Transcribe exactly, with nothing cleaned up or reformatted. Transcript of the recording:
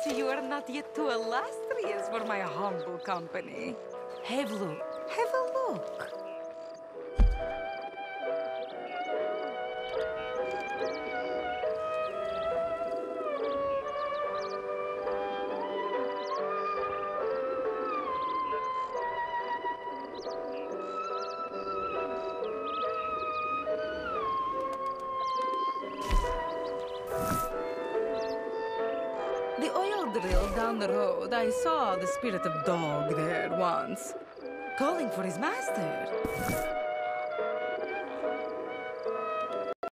You are not yet too illustrious for my humble company. Have a look. Have a look. The oil drill down the road, I saw the spirit of dog there once, calling for his master.